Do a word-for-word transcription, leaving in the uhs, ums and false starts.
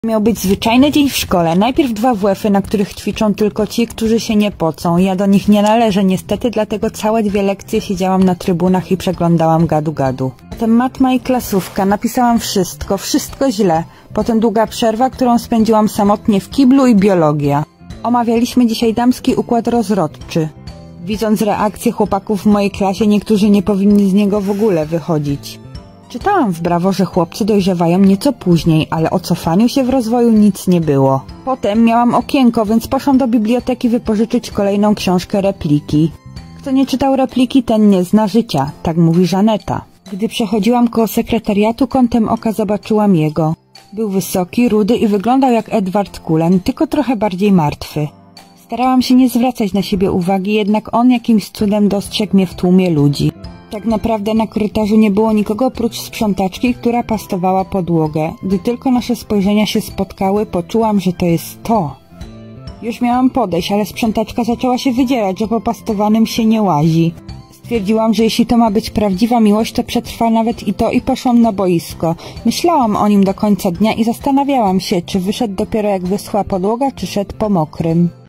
Miał być zwyczajny dzień w szkole. Najpierw dwa W F-y, na których ćwiczą tylko ci, którzy się nie pocą. Ja do nich nie należę niestety, dlatego całe dwie lekcje siedziałam na trybunach i przeglądałam gadu-gadu. Potem matma i klasówka. Napisałam wszystko, wszystko źle. Potem długa przerwa, którą spędziłam samotnie w kiblu i biologia. Omawialiśmy dzisiaj damski układ rozrodczy. Widząc reakcję chłopaków w mojej klasie, niektórzy nie powinni z niego w ogóle wychodzić. Czytałam w Brawo, że chłopcy dojrzewają nieco później, ale o cofaniu się w rozwoju nic nie było. Potem miałam okienko, więc poszłam do biblioteki wypożyczyć kolejną książkę Repliki. Kto nie czytał Repliki, ten nie zna życia, tak mówi Żaneta. Gdy przechodziłam koło sekretariatu, kątem oka zobaczyłam jego. Był wysoki, rudy i wyglądał jak Edward Cullen, tylko trochę bardziej martwy. Starałam się nie zwracać na siebie uwagi, jednak on jakimś cudem dostrzegł mnie w tłumie ludzi. Tak naprawdę na korytarzu nie było nikogo oprócz sprzątaczki, która pastowała podłogę. Gdy tylko nasze spojrzenia się spotkały, poczułam, że to jest to. Już miałam podejść, ale sprzątaczka zaczęła się wydzierać, że po pastowanym się nie łazi. Stwierdziłam, że jeśli to ma być prawdziwa miłość, to przetrwa nawet i to i poszłam na boisko. Myślałam o nim do końca dnia i zastanawiałam się, czy wyszedł dopiero jak wyschła podłoga, czy szedł po mokrym.